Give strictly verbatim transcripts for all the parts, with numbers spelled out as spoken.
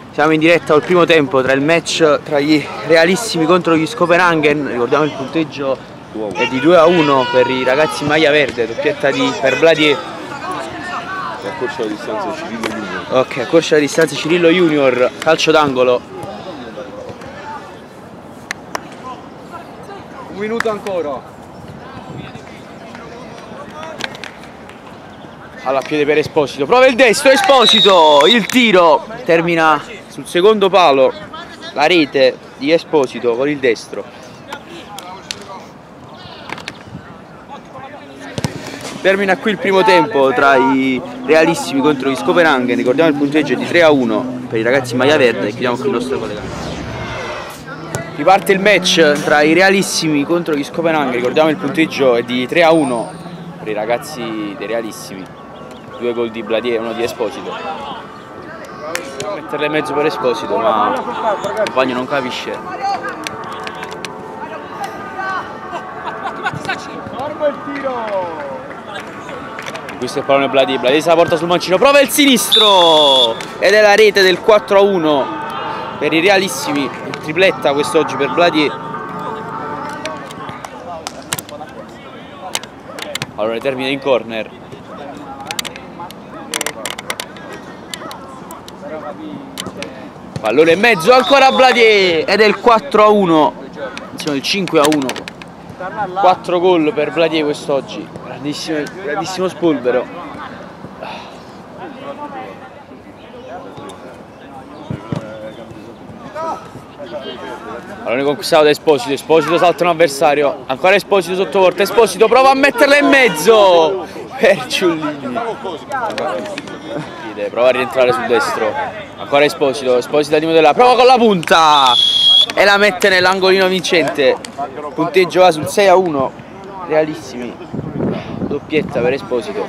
Siamo in diretta al primo tempo tra il match tra gli Realissimi contro gli Scopenhagen. Ricordiamo il punteggio è di due a uno per i ragazzi in maglia verde, doppietta di per Bladier. Accorcia la distanza Cirillo Junior. Ok, accorcia la distanza Cirillo Junior, calcio d'angolo. Un minuto ancora. Alla piede per Esposito, prova il destro, Esposito, il tiro termina sul secondo palo, la rete di Esposito con il destro. Termina qui il primo tempo tra i Realissimi contro gli Scopenhagen. Ricordiamo il punteggio è di tre a uno per i ragazzi in maglia verde e chiudiamo qui il nostro collegamento. Riparte il match tra i Realissimi contro gli Scopenhagen. Ricordiamo il punteggio è di tre a uno per i ragazzi dei Realissimi. Due gol di Bladier e uno di Esposito. Metterle in mezzo per Esposito, ma il compagno non capisce. Questo è il pallone Bladier, Bladier se la porta sul mancino, prova il sinistro ed è la rete del quattro a uno per i Realissimi. Il tripletta quest'oggi per Bladier. Allora termina in corner. Pallone in mezzo, ancora Bladier ed è il quattro a uno, insieme il cinque a uno. quattro gol per Bladier quest'oggi, grandissimo, grandissimo spolvero. Pallone conquistato da Esposito, Esposito salta un avversario, ancora Esposito sotto porta, Esposito prova a metterla in mezzo per Ciullini. Prova a rientrare sul destro, ancora Esposito, Esposito di Modella, prova con la punta e la mette nell'angolino vincente. Il punteggio va sul sei a uno, Realissimi, doppietta per Esposito.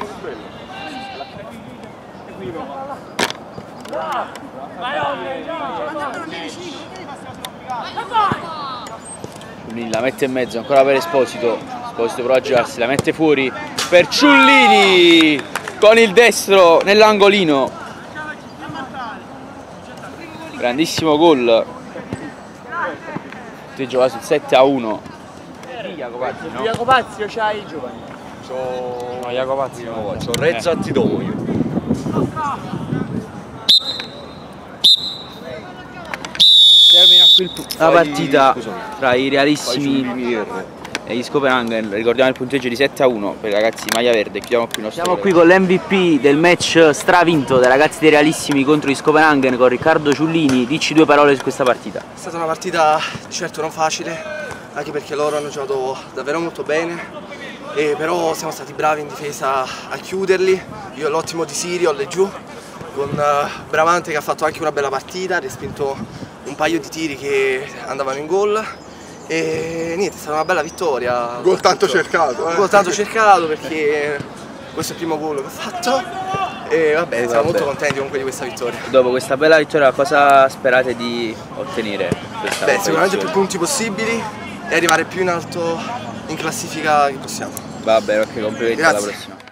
Ciullini la mette in mezzo, ancora per Esposito, Esposito prova a girarsi, la mette fuori per Ciullini con il destro nell'angolino. Grandissimo gol. Ti gioca sul sette a uno. Jacopazzi, no? Jacopazzi o c'hai i giovani? C'ho... No, Jacopazzi no. no c'ho Rezza a Tidomo io. Termina qui la partita tra i Realissimi e gli Scopenhagen. Ricordiamo il punteggio di sette a uno per i ragazzi di maglia verde. Chiudiamo qui il nostro Siamo qui con l'M V P del match stravinto dai ragazzi dei Realissimi contro gli Scopenhagen, con Riccardo Ciullini. Dici due parole su questa partita. È stata una partita di certo non facile, anche perché loro hanno giocato davvero molto bene, e però siamo stati bravi in difesa a chiuderli. Io l'ottimo di Sirio lì giù, con Bramante che ha fatto anche una bella partita, ha respinto un paio di tiri che andavano in gol. E niente, è stata una bella vittoria. Gol tanto cercato, eh? Gol tanto cercato perché questo è il primo gol che ho fatto. E vabbè, siamo vabbè. molto contenti comunque di questa vittoria. Dopo questa bella vittoria cosa sperate di ottenere? Beh, sicuramente più punti possibili e arrivare più in alto in classifica che possiamo. Va bene, ok, complimenti, alla prossima.